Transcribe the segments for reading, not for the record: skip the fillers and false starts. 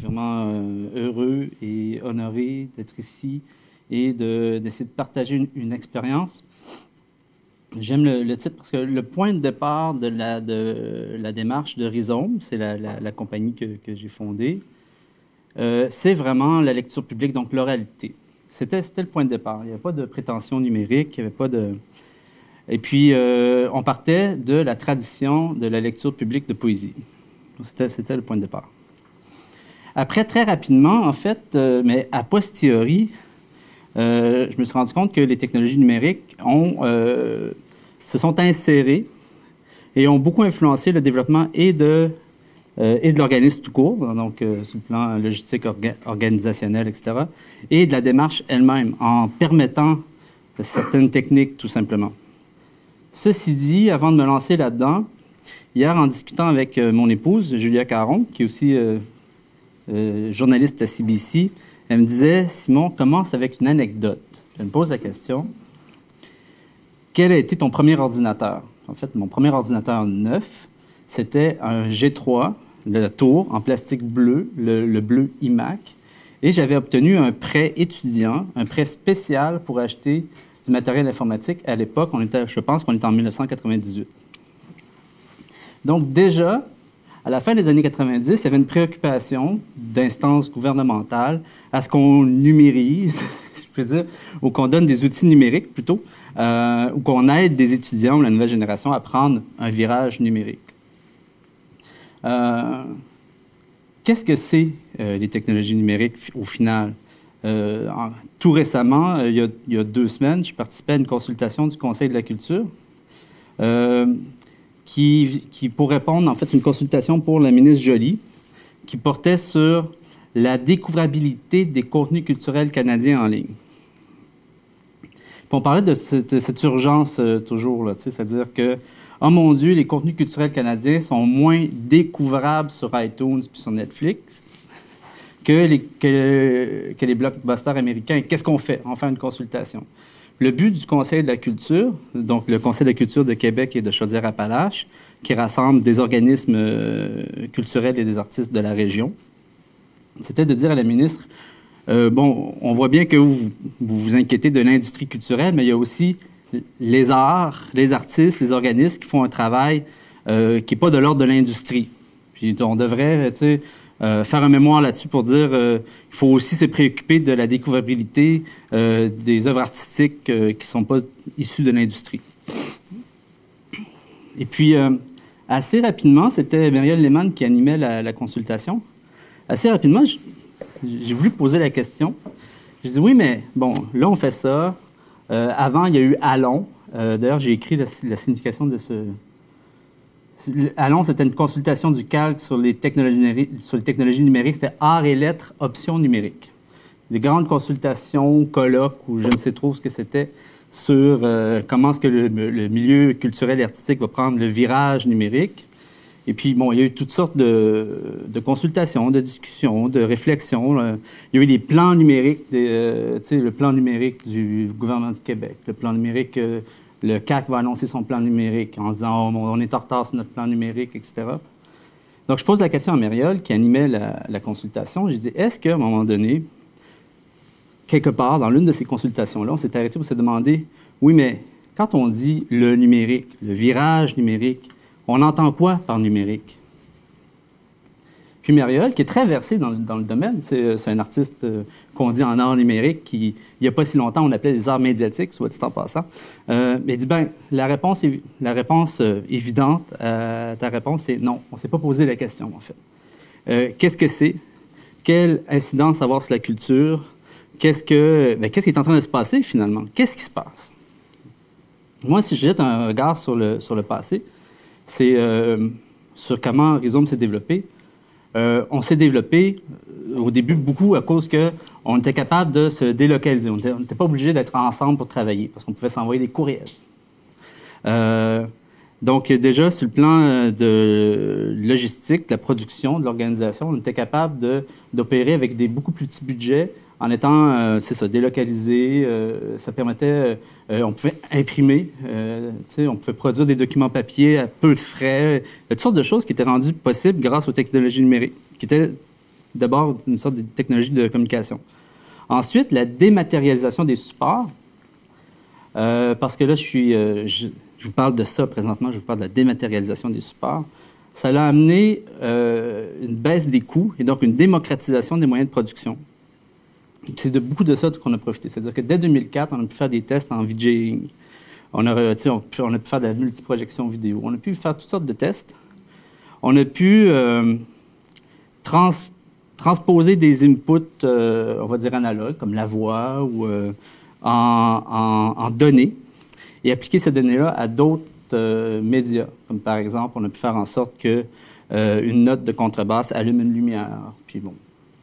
vraiment heureux et honoré d'être ici et d'essayer de partager une expérience. J'aime le titre parce que le point de départ de la démarche de Rhizome, c'est la compagnie que j'ai fondée, c'est vraiment la lecture publique, donc l'oralité. C'était le point de départ. Il n'y avait pas de prétention numérique, il n'y avait pas de... Et puis, on partait de la tradition de la lecture publique de poésie. C'était le point de départ. Après, très rapidement, en fait, mais a posteriori, je me suis rendu compte que les technologies numériques se sont insérées et ont beaucoup influencé le développement et de l'organisme tout court, donc sur le plan logistique, organisationnel, etc., et de la démarche elle-même, en permettant certaines techniques, tout simplement. Ceci dit, avant de me lancer là-dedans, hier, en discutant avec mon épouse, Julia Caron, qui est aussi journaliste à CBC, elle me disait, Simon, commence avec une anecdote. Je me pose la question, quel a été ton premier ordinateur? En fait, mon premier ordinateur neuf, c'était un G3, le tour, en plastique bleu, le bleu iMac, et j'avais obtenu un prêt étudiant, un prêt spécial pour acheter du matériel informatique. À l'époque, je pense qu'on était en 1998. Donc déjà, à la fin des années 90, il y avait une préoccupation d'instances gouvernementales à ce qu'on numérise, je peux dire, ou qu'on donne des outils numériques plutôt, ou qu'on aide des étudiants ou la nouvelle génération à prendre un virage numérique. Qu'est-ce que c'est les technologies numériques au final? Tout récemment, il y a 2 semaines, je participais à une consultation du Conseil de la culture qui, pour répondre, en fait, c'est une consultation pour la ministre Joly qui portait sur la découvrabilité des contenus culturels canadiens en ligne. Puis on parlait de cette urgence toujours, là, c'est-à-dire que, oh mon Dieu, les contenus culturels canadiens sont moins découvrables sur iTunes puis sur Netflix que les blockbusters américains. Qu'est-ce qu'on fait? On fait une consultation. Le but du Conseil de la culture, donc le Conseil de la culture de Québec et de Chaudière-Appalaches, qui rassemble des organismes culturels et des artistes de la région, c'était de dire à la ministre, bon, on voit bien que vous inquiétez de l'industrie culturelle, mais il y a aussi les arts, les artistes, les organismes qui font un travail qui n'est pas de l'ordre de l'industrie. Puis on devrait, tu sais, faire un mémoire là-dessus pour dire qu'il faut aussi se préoccuper de la découvrabilité des œuvres artistiques qui ne sont pas issues de l'industrie. Et puis, assez rapidement, c'était Muriel Lehmann qui animait la consultation. Assez rapidement, j'ai voulu poser la question. Je dis oui, mais bon, là, on fait ça. Avant, il y a eu Allons. D'ailleurs, j'ai écrit la signification de ce... Allons, c'était une consultation du CALC sur les technologies numériques. C'était Arts et lettres, options numériques. Des grandes consultations, colloques, ou je ne sais trop ce que c'était, sur comment est-ce que le milieu culturel et artistique va prendre le virage numérique. Et puis, bon, il y a eu toutes sortes de consultations, de discussions, de réflexions. Il y a eu des plans numériques, tu sais, le plan numérique du gouvernement du Québec, le plan numérique... le CAC va annoncer son plan numérique en disant oh, « on est en retard sur notre plan numérique, etc. » Donc, je pose la question à Muriel, qui animait la consultation. Je dis, est-ce qu'à un moment donné, quelque part, dans l'une de ces consultations-là, on s'est arrêté pour se demander, oui, mais quand on dit le numérique, le virage numérique, on entend quoi par numérique? Puis Muriel, qui est très versée dans le domaine, c'est un artiste qu'on dit en art numérique, qui, il n'y a pas si longtemps, on appelait les arts médiatiques, soit dit en passant. Mais dit, ben, la réponse évidente à ta réponse, c'est non. On ne s'est pas posé la question, en fait. Qu'est-ce que c'est? Quelle incidence avoir sur la culture? Qu'est-ce qui est en train de se passer, finalement? Qu'est-ce qui se passe? Moi, si je jette un regard sur le passé, c'est sur comment Rhizome s'est développé. On s'est développé au début beaucoup à cause qu'on était capable de se délocaliser. On n'était pas obligé d'être ensemble pour travailler parce qu'on pouvait s'envoyer des courriels. Donc déjà, sur le plan de logistique, de la production, de l'organisation, on était capable d'opérer avec des beaucoup plus petits budgets en étant, c'est ça, délocalisé. Ça permettait, on pouvait imprimer, on pouvait produire des documents papier à peu de frais. Il y a toutes sortes de choses qui étaient rendues possibles grâce aux technologies numériques, qui étaient d'abord une sorte de technologie de communication. Ensuite, la dématérialisation des supports, parce que là, je vous parle de ça présentement, je vous parle de la dématérialisation des supports. Ça a amené une baisse des coûts et donc une démocratisation des moyens de production. C'est de beaucoup de ça qu'on a profité. C'est-à-dire que dès 2004, on a pu faire des tests en VJing. On a pu faire de la multiprojection vidéo. On a pu faire toutes sortes de tests. On a pu transposer des inputs, on va dire analogues, comme la voix, ou en données, et appliquer ces données-là à d'autres médias. Comme par exemple, on a pu faire en sorte que une note de contrebasse allume une lumière. Puis bon.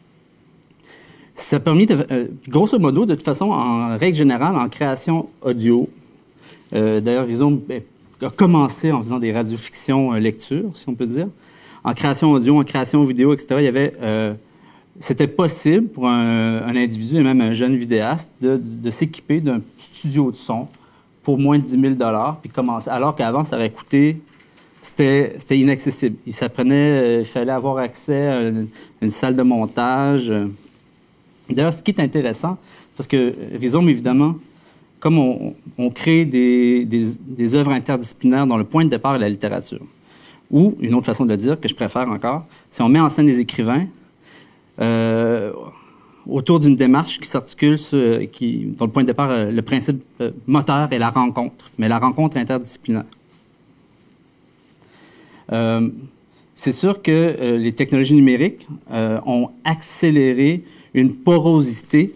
Ça a permis, grosso modo, de toute façon, en règle générale, en création audio. D'ailleurs, Rhizome a commencé en faisant des radiofictions lectures, si on peut dire. En création audio, en création vidéo, etc., il y avait... c'était possible pour un individu, et même un jeune vidéaste, de s'équiper d'un studio de son pour moins de 10 000 puis commencer. Alors qu'avant, ça aurait coûté... C'était inaccessible. Il fallait avoir accès à une salle de montage. D'ailleurs, ce qui est intéressant, parce que Rhizome, évidemment, comme on crée des œuvres interdisciplinaires dont le point de départ est la littérature, ou une autre façon de le dire, que je préfère encore, c'est on met en scène des écrivains autour d'une démarche qui s'articule, dont le point de départ, le principe moteur est la rencontre, mais la rencontre interdisciplinaire. C'est sûr que les technologies numériques ont accéléré une porosité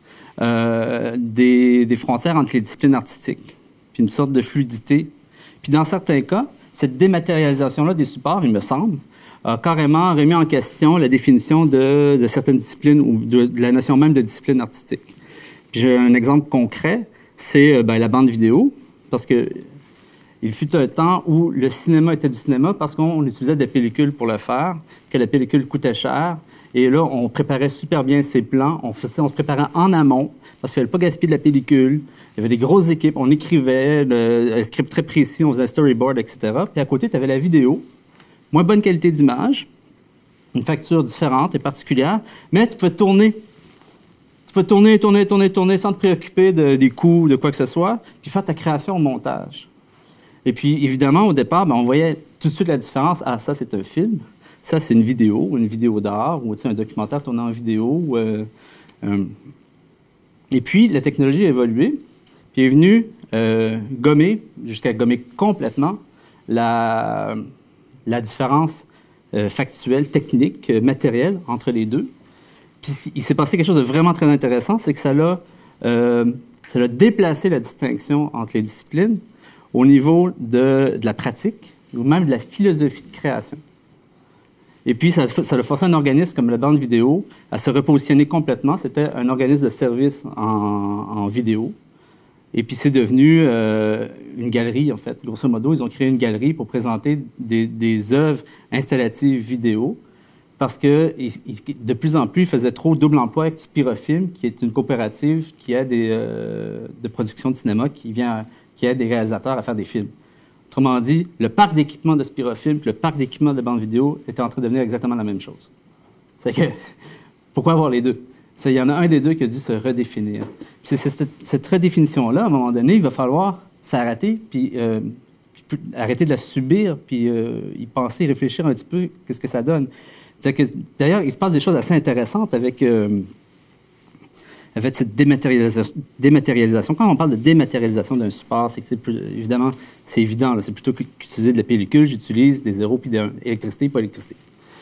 des frontières entre les disciplines artistiques, puis une sorte de fluidité. Puis dans certains cas, cette dématérialisation-là des supports, il me semble, a carrément remis en question la définition de certaines disciplines ou de la notion même de discipline artistique. Puis j'ai un exemple concret, c'est la bande vidéo, parce que il fut un temps où le cinéma était du cinéma parce qu'on utilisait des pellicules pour le faire, que la pellicule coûtait cher. Et là, on préparait super bien ses plans. On se préparait en amont parce qu'il ne fallait pas gaspiller de la pellicule. Il y avait des grosses équipes. On écrivait un script très précis. On faisait un storyboard, etc. Puis à côté, tu avais la vidéo. Moins bonne qualité d'image. Une facture différente et particulière. Mais tu pouvais tourner. Tu peux tourner sans te préoccuper des coûts, de quoi que ce soit. Puis faire ta création au montage. Et puis, évidemment, au départ, on voyait tout de suite la différence. Ah, ça, c'est un film. Ça, c'est une vidéo d'art, ou un documentaire tourné en vidéo. Et puis, la technologie a évolué, puis est venue gommer, jusqu'à gommer complètement, la différence factuelle, technique, matérielle entre les deux. Puis, il s'est passé quelque chose de vraiment très intéressant, c'est que ça a déplacé la distinction entre les disciplines au niveau de la pratique, ou même de la philosophie de création. Et puis, ça a forcé un organisme comme la bande vidéo à se repositionner complètement. C'était un organisme de service en vidéo. Et puis, c'est devenu une galerie, en fait. Grosso modo, ils ont créé une galerie pour présenter des œuvres installatives vidéo parce que de plus en plus, ils faisaient trop double emploi avec Spirofilm, qui est une coopérative qui a de production de cinéma, qui aide des réalisateurs à faire des films. Autrement dit, le parc d'équipement de Spirofilm et le parc d'équipement de bande vidéo étaient en train de devenir exactement la même chose. C'est que, pourquoi avoir les deux? Il y en a un des deux qui a dû se redéfinir. C'est cette redéfinition-là, à un moment donné, il va falloir s'arrêter, puis arrêter de la subir, puis y penser, réfléchir un petit peu, qu'est-ce que ça donne. D'ailleurs, il se passe des choses assez intéressantes avec cette dématérialisation. Quand on parle de dématérialisation d'un support, c'est que évidemment, c'est évident. C'est plutôt qu'utiliser de la pellicule, j'utilise des zéros puis de l'électricité, pas électricité.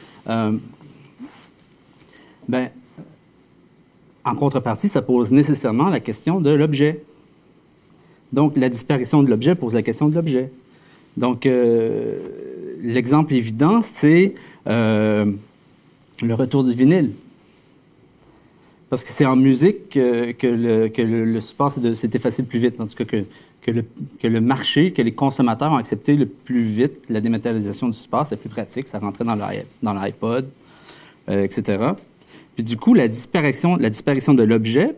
En contrepartie, ça pose nécessairement la question de l'objet. Donc, la disparition de l'objet pose la question de l'objet. Donc, l'exemple évident, c'est le retour du vinyle. Parce que c'est en musique que le support s'est effacé le plus vite, tandis que le marché, que les consommateurs ont accepté le plus vite la dématérialisation du support, c'est plus pratique, ça rentrait dans l'iPod, etc. Puis du coup, la disparition de l'objet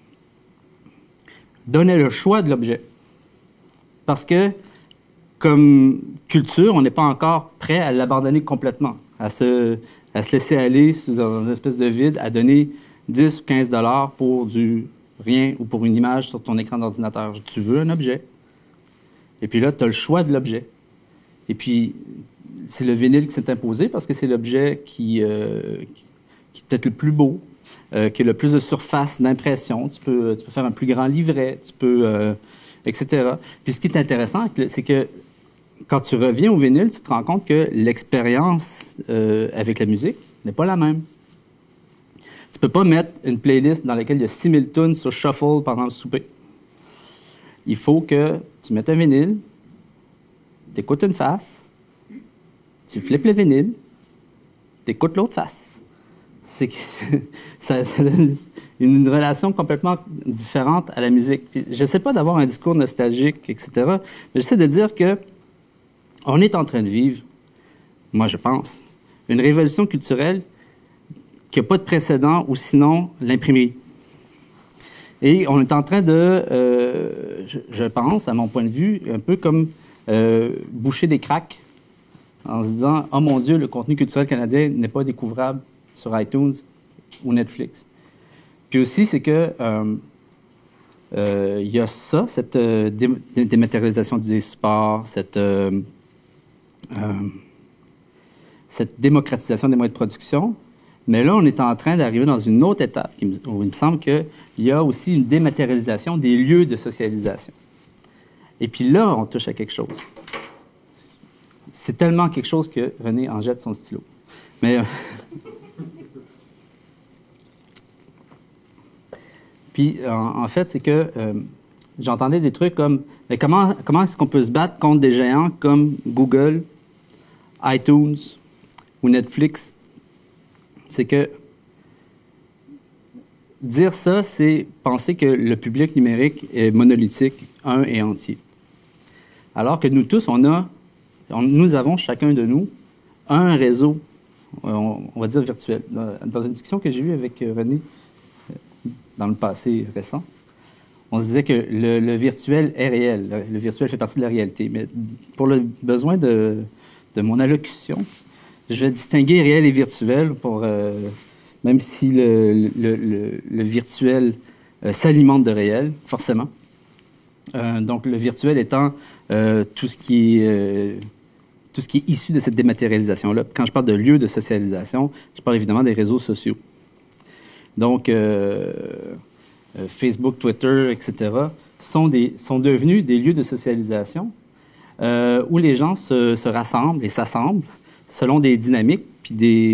donnait le choix de l'objet. Parce que, comme culture, on n'est pas encore prêt à l'abandonner complètement, à se à se laisser aller dans une espèce de vide, à donner 10 ou 15 $ pour du rien ou pour une image sur ton écran d'ordinateur. Tu veux un objet. Et puis là, tu as le choix de l'objet. Et puis, c'est le vinyle qui s'est imposé parce que c'est l'objet qui est peut-être le plus beau, qui a le plus de surface d'impression. Tu peux faire un plus grand livret, etc. Puis ce qui est intéressant, c'est que quand tu reviens au vinyle, tu te rends compte que l'expérience avec la musique n'est pas la même. Tu peux pas mettre une playlist dans laquelle il y a 6000 tunes sur shuffle pendant le souper. Il faut que tu mettes un vinyle, tu écoutes une face, tu flippes le vinyle, tu écoutes l'autre face. C'est que ça donne une relation complètement différente à la musique. Puis, je ne sais pas d'avoir un discours nostalgique, etc., mais j'essaie de dire que on est en train de vivre, moi je pense, une révolution culturelle qui n'a pas de précédent, ou sinon l'imprimerie. Et on est en train de, je pense, à mon point de vue, un peu comme boucher des cracks en se disant « Oh mon Dieu, le contenu culturel canadien n'est pas découvrable sur iTunes ou Netflix. » Puis aussi, c'est que il y a ça, cette dématérialisation des supports, cette démocratisation des moyens de production. Mais là, on est en train d'arriver dans une autre étape où il me semble qu'il y a aussi une dématérialisation des lieux de socialisation. Et puis là, on touche à quelque chose. C'est tellement quelque chose que René en jette son stylo. Mais puis, en fait, c'est que j'entendais des trucs comme mais comment est-ce qu'on peut se battre contre des géants comme Google, iTunes ou Netflix? C'est que dire ça, c'est penser que le public numérique est monolithique, un et entier. Alors que nous tous, nous avons chacun de nous un réseau, on va dire virtuel. Dans une discussion que j'ai eue avec René dans le passé récent, on se disait que le virtuel est réel. Le virtuel fait partie de la réalité. Mais pour le besoin de mon allocution, je vais distinguer réel et virtuel même si le virtuel s'alimente de réel, forcément. Donc, le virtuel étant tout ce qui est issu de cette dématérialisation-là. Quand je parle de lieux de socialisation, je parle évidemment des réseaux sociaux. Donc, Facebook, Twitter, etc., sont devenus des lieux de socialisation où les gens se rassemblent et s'assemblent selon des dynamiques puis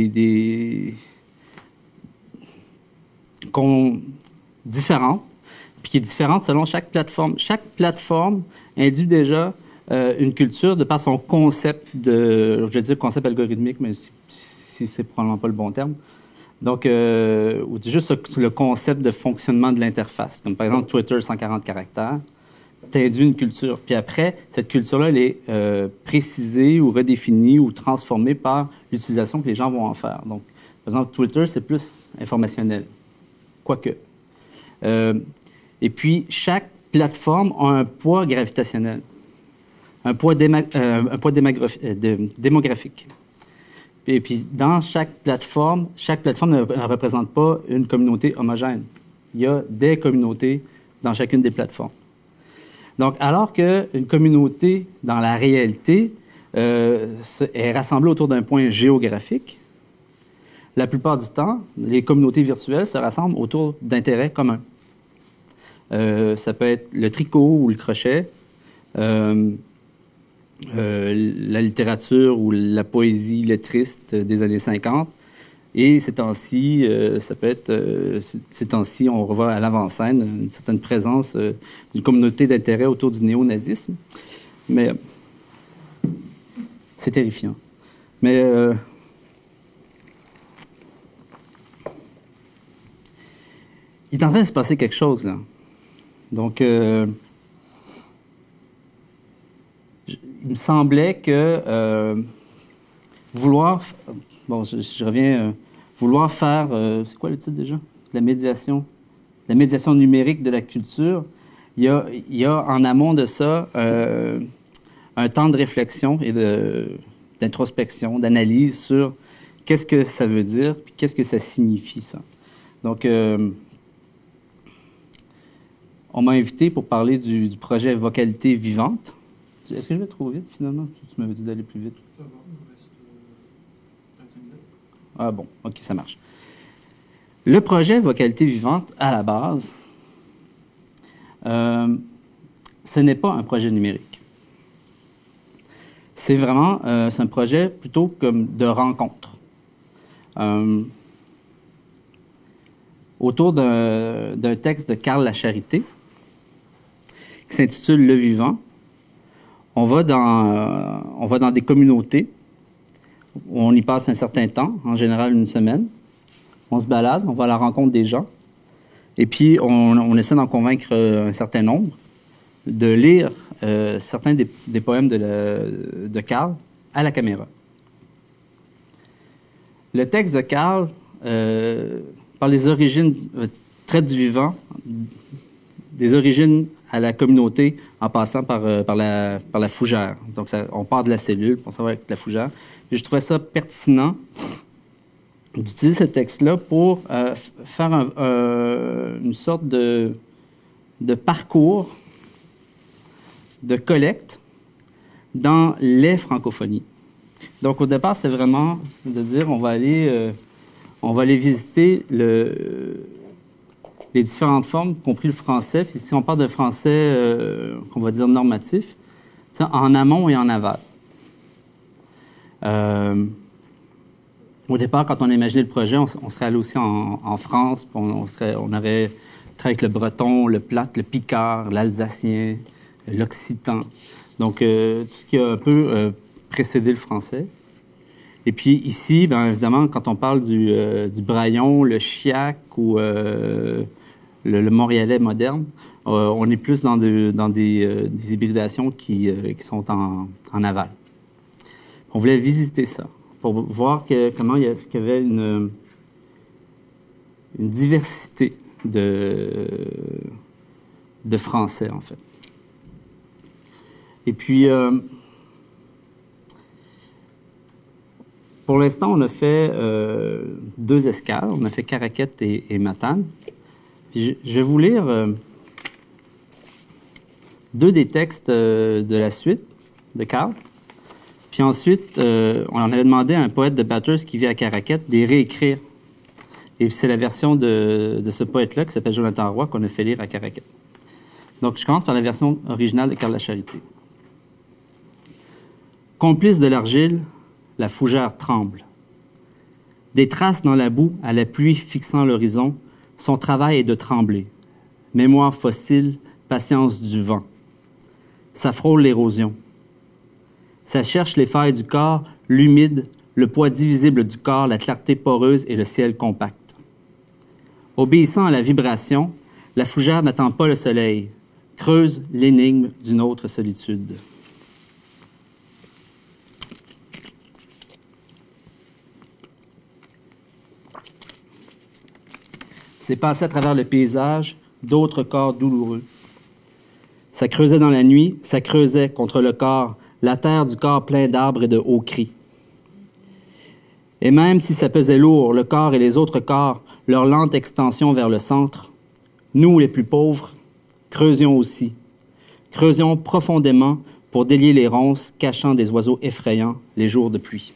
différentes, puis qui est différente selon chaque plateforme. Chaque plateforme induit déjà une culture de par son concept je vais dire concept algorithmique, mais si c'est probablement pas le bon terme. Donc, ou juste le concept de fonctionnement de l'interface. Comme par exemple Twitter, 140 caractères, t'induit une culture. Puis après, cette culture-là, elle est précisée ou redéfinie ou transformée par l'utilisation que les gens vont en faire. Donc, par exemple, Twitter, c'est plus informationnel. Quoique. Et puis, chaque plateforme a un poids gravitationnel, un poids démographique. Et puis, dans chaque plateforme ne représente pas une communauté homogène. Il y a des communautés dans chacune des plateformes. Donc, alors qu'une communauté, dans la réalité, est rassemblée autour d'un point géographique, la plupart du temps, les communautés virtuelles se rassemblent autour d'intérêts communs. Ça peut être le tricot ou le crochet, la littérature ou la poésie lettriste des années 50. Et ces temps-ci, ces temps-ci, on revoit à l'avant-scène une certaine présence d'une communauté d'intérêt autour du néo-nazisme. Mais c'est terrifiant. Mais il est en train de se passer quelque chose, là. Donc, il me semblait que vouloir... Bon, je reviens... vouloir faire... c'est quoi le titre déjà? La médiation numérique de la culture. Il y a en amont de ça un temps de réflexion et d'introspection, d'analyse sur qu'est-ce que ça veut dire, puis qu'est-ce que ça signifie, ça. Donc, on m'a invité pour parler du projet Vocalité vivante. Est-ce que je vais trop vite, finalement? Tu m'avais dit d'aller plus vite. Ça va, il nous reste 25 minutes. Ah bon, OK, ça marche. Le projet Vocalité vivante, à la base, ce n'est pas un projet numérique. C'est vraiment, c'est un projet plutôt comme de rencontre. Autour d'un texte de Karl Lacharité qui s'intitule « Le vivant », on va dans des communautés où on y passe un certain temps, en général une semaine. On se balade, on va à la rencontre des gens, et puis on essaie d'en convaincre un certain nombre de lire certains des poèmes de Karl à la caméra. Le texte de Karl, par les origines, traite du vivant, des origines à la communauté en passant par la fougère. Donc, on part de la cellule, on s'en va avec la fougère. Et je trouvais ça pertinent d'utiliser ce texte-là pour faire une sorte de parcours de collecte dans les francophonies. Donc, au départ, c'est vraiment de dire on va aller visiter les différentes formes, y compris le français. Puis si on parle de français, qu'on va dire normatif, en amont et en aval. Au départ, quand on a imaginé le projet, on serait allé aussi en France, puis on aurait travaillé avec le breton, le plate, le picard, l'alsacien, l'occitan. Donc, tout ce qui a un peu précédé le français. Et puis ici, bien évidemment, quand on parle du braillon, le chiac ou le montréalais moderne, on est plus dans des hybridations qui sont en aval. On voulait visiter ça pour voir comment il y avait une diversité de français, en fait. Et puis, pour l'instant, on a fait 2 escales. On a fait Caraquette et Matane. Puis je vais vous lire 2 des textes de la suite de Karl. Puis ensuite, on en avait demandé à un poète de Bathurst qui vit à Caraquette de les réécrire. Et c'est la version de ce poète-là, qui s'appelle Jonathan Roy, qu'on a fait lire à Caraquette. Donc, je commence par la version originale de Karl Lacharité. Complice de l'argile, la fougère tremble. Des traces dans la boue, à la pluie fixant l'horizon, son travail est de trembler. Mémoire fossile, patience du vent. Ça frôle l'érosion. Ça cherche les failles du corps, l'humide, le poids divisible du corps, la clarté poreuse et le ciel compact. Obéissant à la vibration, la fougère n'attend pas le soleil, creuse l'énigme d'une autre solitude. C'est passé à travers le paysage d'autres corps douloureux. Ça creusait dans la nuit, ça creusait contre le corps, la terre du corps plein d'arbres et de hauts cris. Et même si ça pesait lourd, le corps et les autres corps, leur lente extension vers le centre, nous, les plus pauvres, creusions aussi. Creusions profondément pour délier les ronces cachant des oiseaux effrayants les jours de pluie.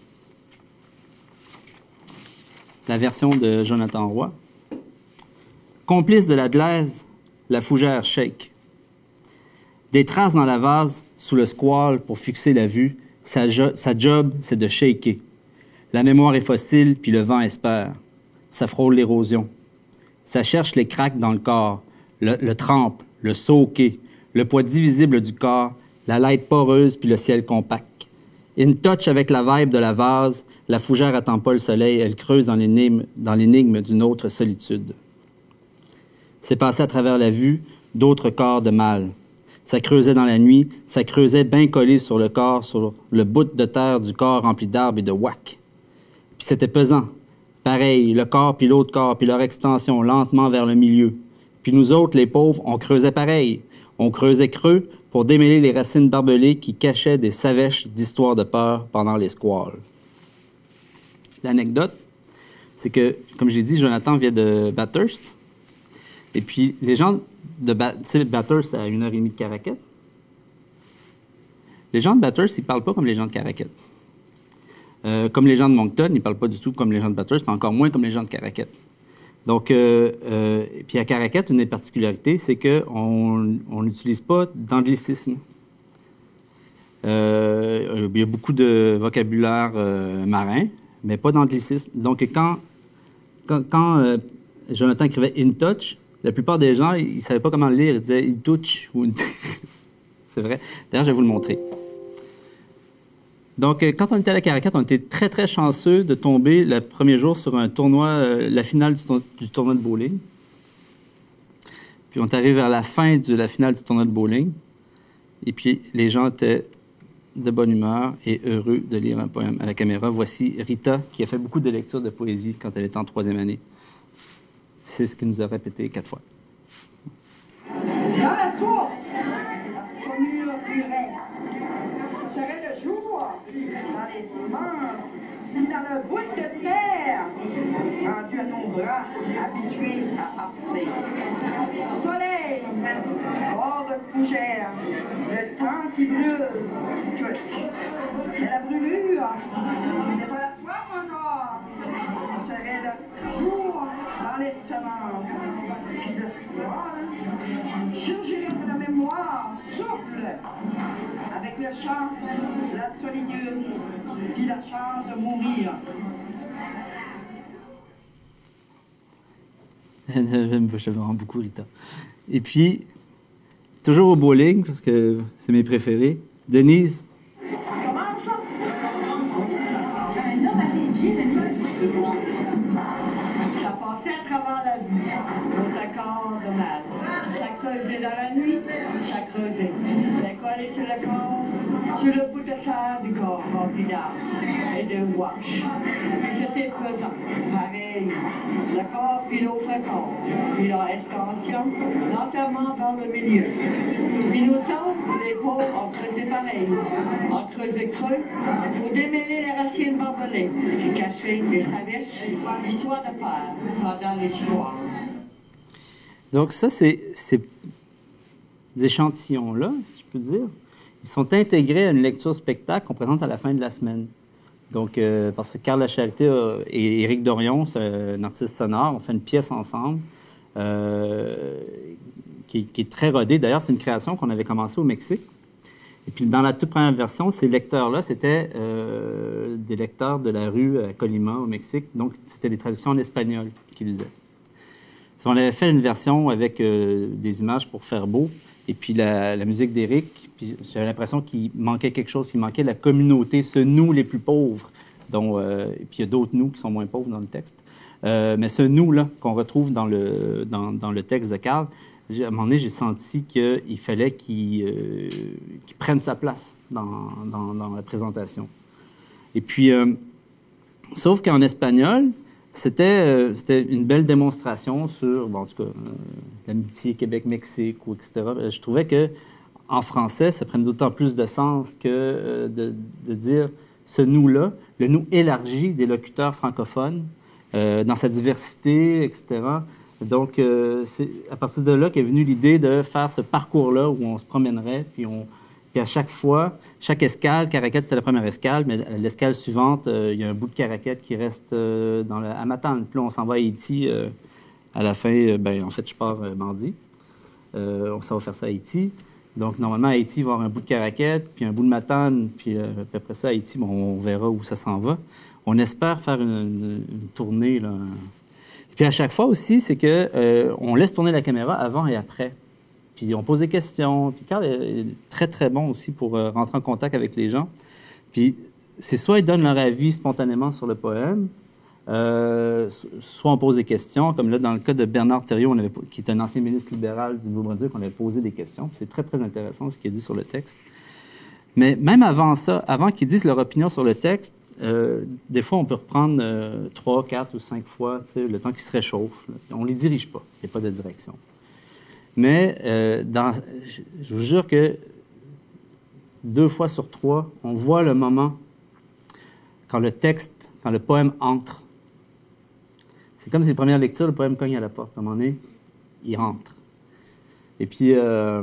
La version de Jonathan Roy. Complice de la glaise, la fougère shake. Des traces dans la vase, sous le squale pour fixer la vue, sa job, c'est de shaker. La mémoire est fossile, puis le vent espère. Ça frôle l'érosion. Ça cherche les craques dans le corps, le trempe, le soaker, le poids divisible du corps, la laide poreuse, puis le ciel compact. In touch avec la vibe de la vase, la fougère attend pas le soleil, elle creuse dans l'énigme d'une autre solitude. C'est passé à travers la vue d'autres corps de mâles. Ça creusait dans la nuit, ça creusait bien collé sur le corps, sur le bout de terre du corps rempli d'arbres et de ouacs. Puis c'était pesant. Pareil, le corps puis l'autre corps, puis leur extension lentement vers le milieu. Puis nous autres, les pauvres, on creusait pareil. On creusait creux pour démêler les racines barbelées qui cachaient des savèches d'histoires de peur pendant les squales. l'anecdote, c'est que, comme j'ai dit, Jonathan vient de Bathurst. Et puis, les gens de Bathurst, à 1h30 de Caraquet. Les gens de Bathurst, ils ne parlent pas comme les gens de Caraquet. Comme les gens de Moncton, ils ne parlent pas du tout comme les gens de Bathurst, mais encore moins comme les gens de Caraquet. Donc, puis à Caraquet, une des particularités, c'est qu'on n'utilise pas d'anglicisme. Il y a beaucoup de vocabulaire marin, mais pas d'anglicisme. Donc, quand Jonathan écrivait « in touch », la plupart des gens, ils ne savaient pas comment le lire. Ils disaient « in touch » ou « c'est vrai. D'ailleurs, je vais vous le montrer. Donc, quand on était à la Caraquet, on était très, très chanceux de tomber le premier jour sur un tournoi, la finale du tournoi de bowling. Puis, on est arrivé vers la fin de la finale du tournoi de bowling. Et puis, les gens étaient de bonne humeur et heureux de lire un poème à la caméra. Voici Rita, qui a fait beaucoup de lectures de poésie quand elle était en 3e année. C'est ce qu'il nous a répété 4 fois. Dans la source, la saumure du rêve, ce serait le jour, dans les semences, puis dans le bout de terre, rendu à nos bras, habitués à harcer. Soleil, bord de fougère, le temps qui brûle, qui touche. Mais la brûlure, c'est pas la soif encore. Ce serait le jour dans les semences, puis le squal surgirait de la mémoire souple, avec le chant, la solitude, puis la chance de mourir. J'aime vraiment beaucoup Rita. Et puis, toujours au bowling, parce que c'est mes préférés, Denise. Je commence là. Un homme à des pieds, ça passait à travers la vue, l'autocar de mal. Ça creusait dans la nuit, ça creusait. Mais collé sur le corps, sur le bout de terre du corps rempli d'arbres et de wash. Et c'était pesant, pareil. Le corps puis l'autre corps, puis leur extension, lentement vers le milieu. Puis nous autres, les pauvres, on creusait pareil. On creusait creux pour démêler les racines barbelées qui cachaient les savèches d'histoire de père pendant les histoires. Donc ça, ces échantillons-là, si je peux dire, ils sont intégrés à une lecture spectacle qu'on présente à la fin de la semaine. Donc, parce que Carl Lacharité et Éric Dorion, c'est un artiste sonore, on fait une pièce ensemble qui est très rodée. D'ailleurs, c'est une création qu'on avait commencée au Mexique. Et puis, dans la toute première version, ces lecteurs-là, c'était des lecteurs de la rue à Colima, au Mexique. Donc, c'était des traductions en espagnol qu'ils lisaient. On avait fait une version avec des images pour faire beau, et puis la musique d'Éric, puis j'avais l'impression qu'il manquait quelque chose, qu'il manquait la communauté, ce nous les plus pauvres, et puis il y a d'autres nous qui sont moins pauvres dans le texte. Mais ce nous-là qu'on retrouve dans le texte de Carl, à un moment donné, j'ai senti qu'il fallait qu'il prenne sa place dans la présentation. Et puis, sauf qu'en espagnol, c'était une belle démonstration sur, bon, en tout cas, l'amitié Québec-Mexique, ou etc. Je trouvais qu'en français, ça prenait d'autant plus de sens que de dire ce nous-là, le nous élargi des locuteurs francophones, dans sa diversité, etc. Donc, c'est à partir de là qu'est venue l'idée de faire ce parcours-là où on se promènerait, puis à chaque fois, chaque escale, Caraquet, c'était la première escale, mais à l'escale suivante, il y a un bout de Caraquet qui reste à Matane. Puis là, on s'en va à Haïti à la fin. En fait, je pars mardi. On s'en va faire ça à Haïti. Donc, normalement, à Haïti, il va y avoir un bout de Caraquet, puis un bout de Matane, puis après ça, à Haïti, bon, on verra où ça s'en va. On espère faire une tournée, là. Et puis à chaque fois aussi, c'est que on laisse tourner la caméra avant et après. Puis on pose des questions. Puis Carl est très, très bon aussi pour rentrer en contact avec les gens. Puis c'est soit ils donnent leur avis spontanément sur le poème, soit on pose des questions. Comme là, dans le cas de Bernard Thériault, qui est un ancien ministre libéral du Nouveau-Brunswick, on avait posé des questions. C'est très, très intéressant ce qu'il a dit sur le texte. Mais même avant ça, avant qu'ils disent leur opinion sur le texte, des fois, on peut reprendre 3, 4 ou 5 fois le temps qu'ils se réchauffent. Là. On ne les dirige pas. Il n'y a pas de direction. Mais je vous jure que 2 fois sur 3, on voit le moment quand le texte quand le poème entre. C'est comme si la première lecture, le poème cogne à la porte. À un moment donné, il rentre. Et puis,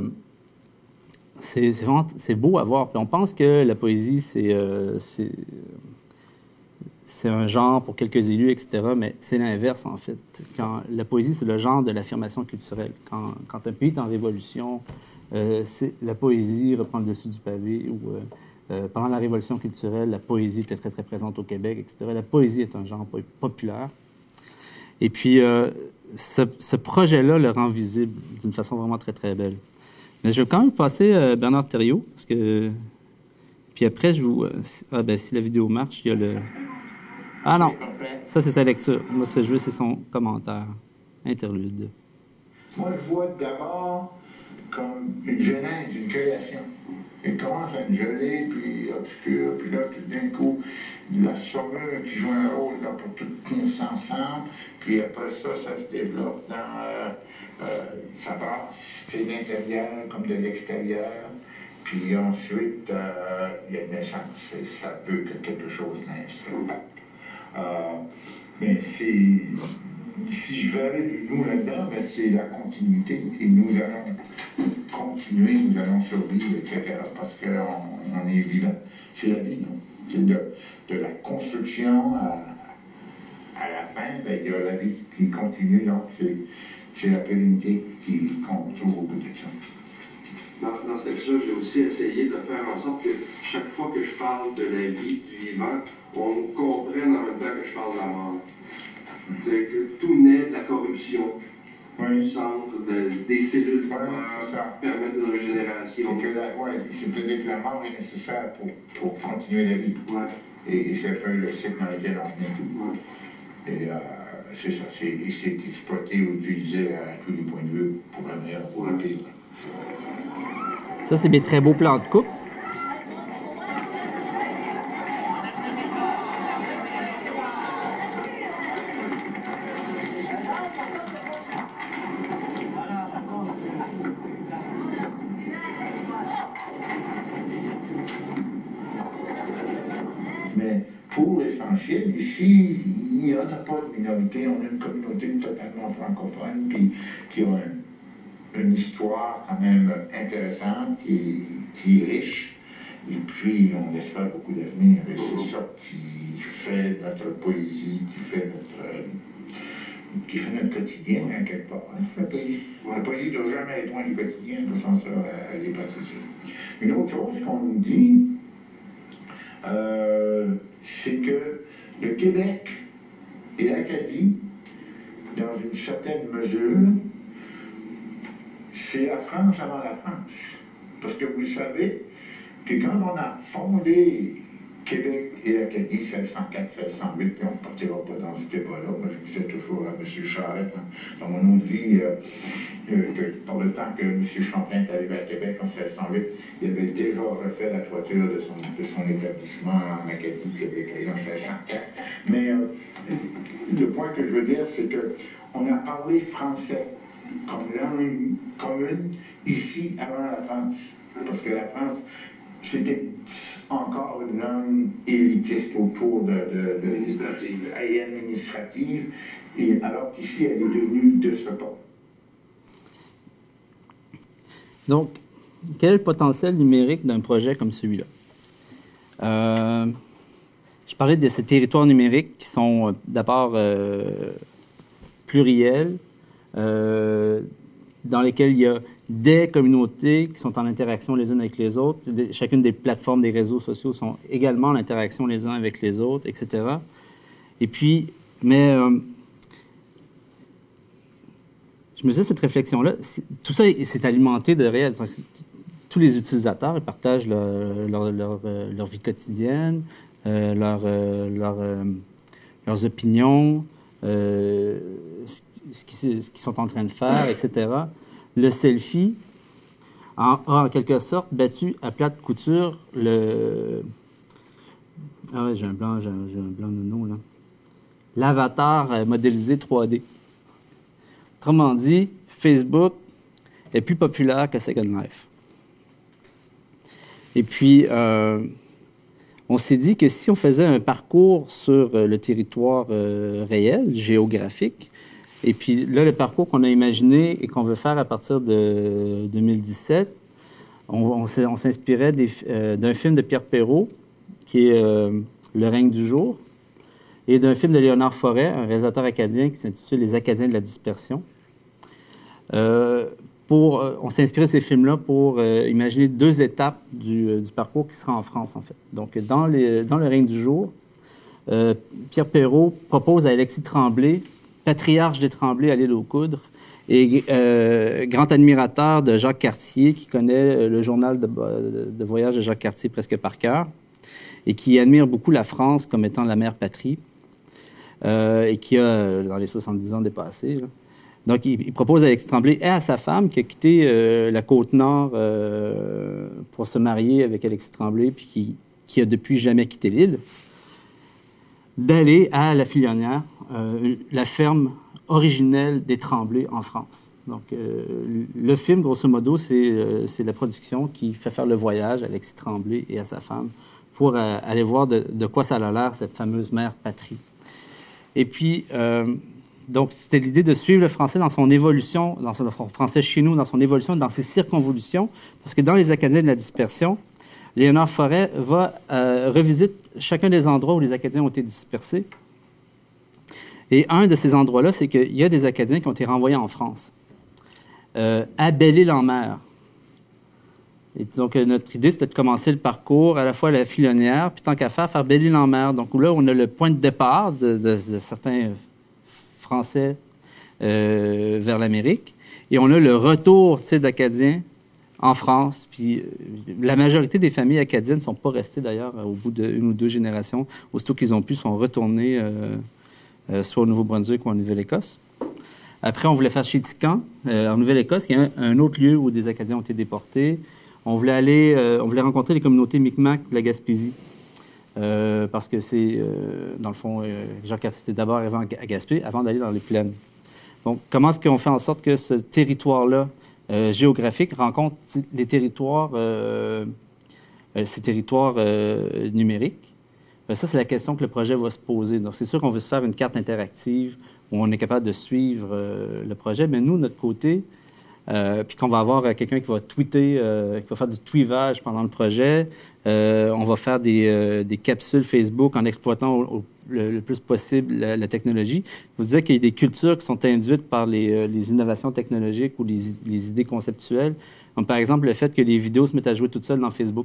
c'est beau à voir. Puis on pense que la poésie, c'est un genre pour quelques élus, etc., mais c'est l'inverse, en fait. Quand la poésie, c'est le genre de l'affirmation culturelle. Quand un pays est en révolution, la poésie reprend le dessus du pavé, ou pendant la révolution culturelle, la poésie était très, très présente au Québec, etc. La poésie est un genre populaire. Et puis, ce projet-là le rend visible d'une façon vraiment très, très belle. Mais je vais quand même passer Bernard Thériault, parce que... Puis après, je vous... si la vidéo marche, il y a le... Ah non, ça c'est sa lecture. Moi, ce que je veux, c'est son commentaire. Interlude. Moi, je vois d'abord comme une genèse, une création. Il commence à une gelée, puis obscure, puis là, tout d'un coup, la saumure qui joue un rôle là, pour tout tenir ça ensemble, puis après ça, ça se développe dans... ça brasse, c'est de l'intérieur comme de l'extérieur, puis ensuite, il y a une naissance, et ça veut que quelque chose naisse. Mais si je vais aller du nous là-dedans, ben c'est la continuité. Et nous allons continuer, nous allons survivre, etc. Parce qu'on est vivant. C'est la vie, non? C'est de la construction à la fin, ben, il y a la vie qui continue. Donc, c'est la pérennité qu'on trouve au bout de ça. Dans cette texte-là, j'ai aussi essayé de faire en sorte que chaque fois que je parle de la vie, du vivant, on comprenne en même temps que je parle de la mort. C'est-à-dire que tout naît de la corruption du centre, des cellules qui permettent une régénération. C'est-à-dire que la mort est nécessaire pour continuer la vie. Ouais. Et c'est un peu le cycle dans lequel on est. Ouais. Et c'est ça, c'est exploité ou utilisé à tous les points de vue, pour un meilleur, pour un pire. Ça, c'est des très beaux plans de coupe. Mais pour l'essentiel, ici, il n'y en a pas de minorité. On a une communauté totalement francophone qui a une histoire quand même intéressante, qui est riche. Et puis, on espère beaucoup d'avenir. Et c'est ça qui fait notre poésie, qui fait notre quotidien, hein, quelque part. Hein, la poésie ne doit jamais être loin du quotidien, de sens à les pratiquer. Une autre chose qu'on nous dit, c'est que le Québec et l'Acadie, dans une certaine mesure, c'est la France avant la France. Parce que vous savez que quand on a fondé Québec et l'Acadie, 1604-1608, puis on ne partira pas dans ce débat-là. Moi, je disais toujours à M. Charette, dans mon autre vie, que par le temps que M. Champlain est arrivé à Québec en 1608, il avait déjà refait la toiture de son établissement en Acadie qui avait créé en 1604. Mais le point que je veux dire, c'est qu'on a parlé français comme langue commune ici avant la France. Parce que la France, c'était encore une langue élitiste autour administrative, et alors qu'ici, elle est devenue de ce pas. Donc, quel est le potentiel numérique d'un projet comme celui-là? Je parlais de ces territoires numériques qui sont d'abord pluriels, dans lesquels il y a des communautés qui sont en interaction les unes avec les autres. Chacune des plateformes des réseaux sociaux sont également en interaction les uns avec les autres, etc. Et puis, mais je me disais, cette réflexion-là, tout ça c'est alimenté de réel. Tous les utilisateurs, ils partagent leur vie quotidienne, leurs opinions, ce qu'ils sont en train de faire, etc. Le selfie a en quelque sorte battu à plate couture le... Ah ouais, j'ai un blanc nono, là. L'avatar modélisé 3D. Autrement dit, Facebook est plus populaire que Second Life. Et puis, on s'est dit que si on faisait un parcours sur le territoire réel, géographique, et puis là, le parcours qu'on a imaginé et qu'on veut faire à partir de 2017, on s'inspirait d'un film de Pierre Perrault, qui est Le règne du jour, et d'un film de Léonard Forêt, un réalisateur acadien qui s'intitule Les Acadiens de la dispersion. On s'est inspiré de ces films-là pour imaginer 2 étapes du parcours qui sera en France, en fait. Donc, dans Le règne du jour, Pierre Perrault propose à Alexis Tremblay, patriarche des Tremblay à l'île aux Coudres, et grand admirateur de Jacques Cartier, qui connaît le journal de voyage de Jacques Cartier presque par cœur, et qui admire beaucoup la France comme étant la mère patrie, et qui a, dans les 70 ans dépassé, là. Donc, il propose à Alexis Tremblay et à sa femme, qui a quitté la Côte-Nord pour se marier avec Alexis Tremblay, puis qui a depuis jamais quitté l'île, d'aller à La Filonnière, la ferme originelle des Tremblay en France. Donc, le film, grosso modo, c'est la production qui fait faire le voyage à Alexis Tremblay et à sa femme pour aller voir de quoi ça a l'air, cette fameuse mère patrie. Et puis, donc, c'était l'idée de suivre le français dans son évolution, dans le français chez nous, dans son évolution, dans ses circonvolutions, parce que dans Les Acadiens de la dispersion, Léonard Forêt va revisiter chacun des endroits où les Acadiens ont été dispersés. Et un de ces endroits-là, c'est qu'il y a des Acadiens qui ont été renvoyés en France, à Belle-Île-en-Mer. Et donc, notre idée, c'était de commencer le parcours à la fois à La Filonnière, puis tant qu'à faire Belle-Île-en-Mer. Donc, là, on a le point de départ de certains Français vers l'Amérique, et on a le retour, d'Acadiens en France. Puis la majorité des familles acadiennes ne sont pas restées, d'ailleurs, au bout d'une ou 2 générations. Aussitôt qu'ils ont pu, sont retournés soit au Nouveau-Brunswick ou en Nouvelle-Écosse. Après, on voulait faire Chéticamp, en Nouvelle-Écosse, qui est un autre lieu où des Acadiens ont été déportés. On voulait rencontrer les communautés Micmac de la Gaspésie. Parce que c'est, dans le fond, Jacques Cartier était d'abord arrivé à Gaspé avant d'aller dans les plaines. Donc, comment est-ce qu'on fait en sorte que ce territoire-là, géographique, rencontre les territoires, ces territoires numériques? Bien, ça, c'est la question que le projet va se poser. Donc, c'est sûr qu'on veut se faire une carte interactive où on est capable de suivre le projet, mais nous, de notre côté, puis qu'on va avoir quelqu'un qui va tweeter, qui va faire du tweetage pendant le projet. On va faire des capsules Facebook en exploitant le plus possible la technologie. Vous disiez qu'il y a des cultures qui sont induites par les innovations technologiques ou les idées conceptuelles. Comme par exemple le fait que les vidéos se mettent à jouer toutes seules dans Facebook.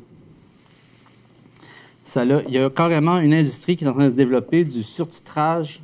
Il y a carrément une industrie qui est en train de se développer du surtitrage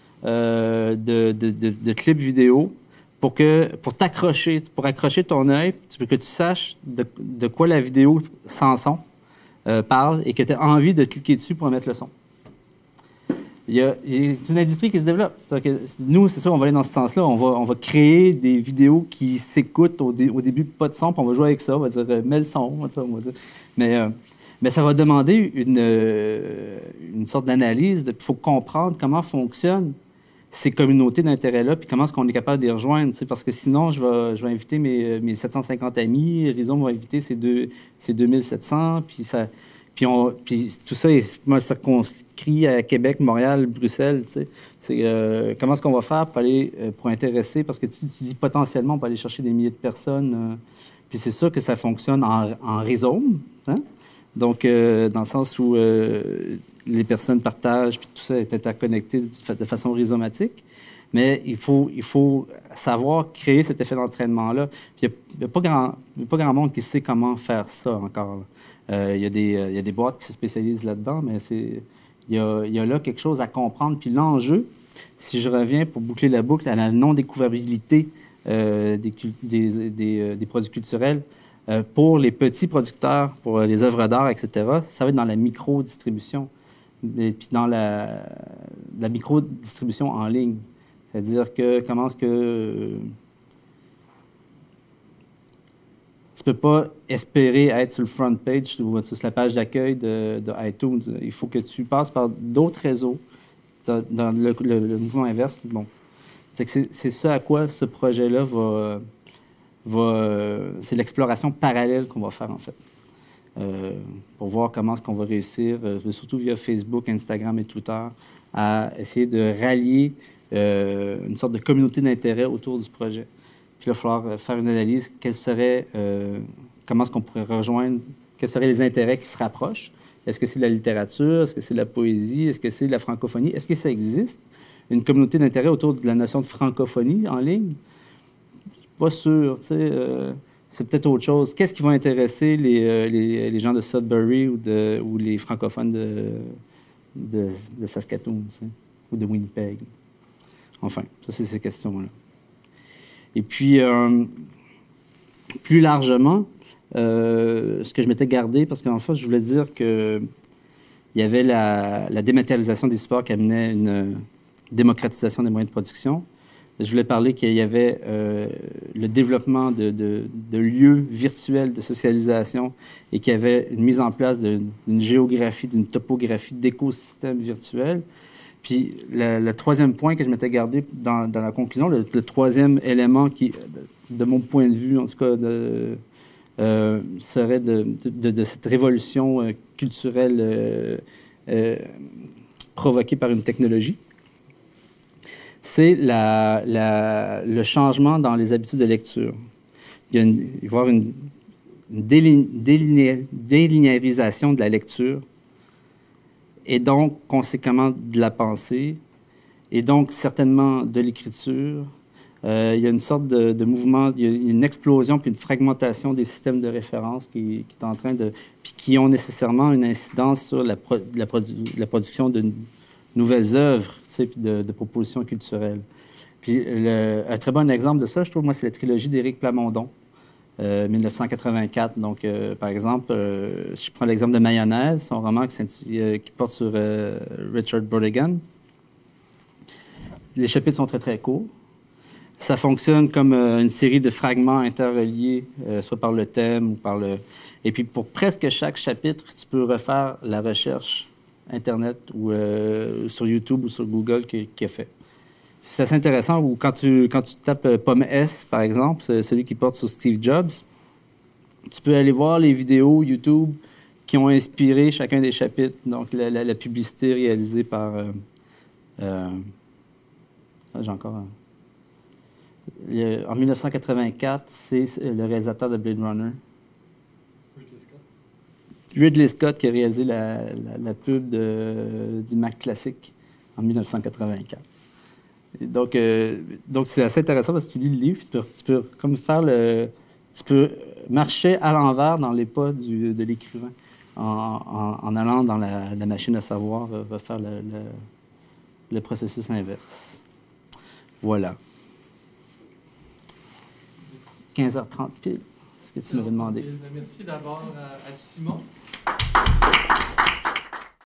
de clips vidéo pour t'accrocher, pour accrocher ton œil, pour que tu saches de quoi la vidéo sans son parle et que tu as envie de cliquer dessus pour mettre le son. Il y a une industrie qui se développe. Que nous, c'est ça, on va aller dans ce sens-là. On va créer des vidéos qui s'écoutent au début, pas de son, puis on va jouer avec ça. On va dire, mets le son. On va dire. Mais ça va demander une sorte d'analyse. Il faut comprendre comment fonctionnent ces communautés d'intérêt-là, puis comment est-ce qu'on est capable de les rejoindre, parce que sinon, je vais inviter mes 750 amis, Rhizome va inviter ses 2700, puis tout ça est circonscrit à Québec, Montréal, Bruxelles, comment est-ce qu'on va faire pour intéresser, parce que tu dis potentiellement, on peut aller chercher des milliers de personnes, puis c'est sûr que ça fonctionne en rhizome, hein? Donc, dans le sens où les personnes partagent, puis tout ça est interconnecté de façon rhizomatique. Mais il faut savoir créer cet effet d'entraînement-là. Puis il n'y a pas grand monde qui sait comment faire ça encore. Il y a des boîtes qui se spécialisent là-dedans, mais il y a là quelque chose à comprendre. Puis l'enjeu, si je reviens pour boucler la boucle à la non-découvrabilité des produits culturels, pour les petits producteurs, pour les œuvres d'art, etc., ça va être dans la micro-distribution. Et puis dans la micro-distribution en ligne. C'est-à-dire que comment est-ce que tu peux pas espérer être sur le front page ou sur la page d'accueil de iTunes. Il faut que tu passes par d'autres réseaux dans le mouvement inverse. Bon. C'est ça à quoi ce projet-là c'est l'exploration parallèle qu'on va faire, en fait. pour voir comment est-ce qu'on va réussir, surtout via Facebook, Instagram et Twitter, à essayer de rallier une sorte de communauté d'intérêt autour du projet. Puis là, il va falloir faire une analyse, comment est-ce qu'on pourrait rejoindre, quels seraient les intérêts qui se rapprochent. Est-ce que c'est de la littérature? Est-ce que c'est de la poésie? Est-ce que c'est de la francophonie? Est-ce que ça existe? Une communauté d'intérêt autour de la notion de francophonie en ligne? Pas sûr, tu sais. C'est peut-être autre chose. Qu'est-ce qui va intéresser les gens de Sudbury ou les francophones de Saskatoon, tu sais, ou de Winnipeg? Enfin, ça, c'est ces questions-là. Et puis, plus largement, ce que je m'étais gardé, parce qu'en fait, je voulais dire qu'il y avait la dématérialisation des supports qui amenait une démocratisation des moyens de production. Je voulais parler qu'il y avait le développement de lieux virtuels de socialisation et qu'il y avait une mise en place d'une géographie, d'une topographie d'écosystèmes virtuels. Puis le troisième point que je m'étais gardé dans la conclusion, le troisième élément qui, de mon point de vue, en tout cas, serait de cette révolution culturelle provoquée par une technologie, c'est le changement dans les habitudes de lecture. Il va y avoir une délinéarisation de la lecture et donc, conséquemment, de la pensée et donc, certainement, de l'écriture. Il y a une sorte de mouvement, il y a une explosion puis une fragmentation des systèmes de référence qui est en train de... puis qui ont nécessairement une incidence sur la production de nouvelles œuvres, tu sais, puis de propositions culturelles. Puis un très bon exemple de ça, je trouve, moi, c'est la trilogie d'Éric Plamondon, 1984. Donc, par exemple, je prends l'exemple de Mayonnaise, son roman qui porte sur Richard Brautigan. Les chapitres sont très, très courts. Ça fonctionne comme une série de fragments interreliés, soit par le thème ou par le... Et puis, pour presque chaque chapitre, tu peux refaire la recherche Internet ou sur YouTube ou sur Google qui est fait. C'est assez intéressant. Ou quand tu tapes Pomme S, par exemple, celui qui porte sur Steve Jobs, tu peux aller voir les vidéos YouTube qui ont inspiré chacun des chapitres. Donc, la publicité réalisée par... j'ai encore... en 1984, c'est le réalisateur de Blade Runner. Ridley Scott qui a réalisé la pub du Mac classique en 1984. Et donc c'est assez intéressant parce que tu lis le livre, tu peux comme tu peux marcher à l'envers dans les pas de l'écrivain en allant dans la machine à savoir, va faire le processus inverse. Voilà. 15h30 pile, ce que tu m'avais demandé. Merci d'abord à Simon.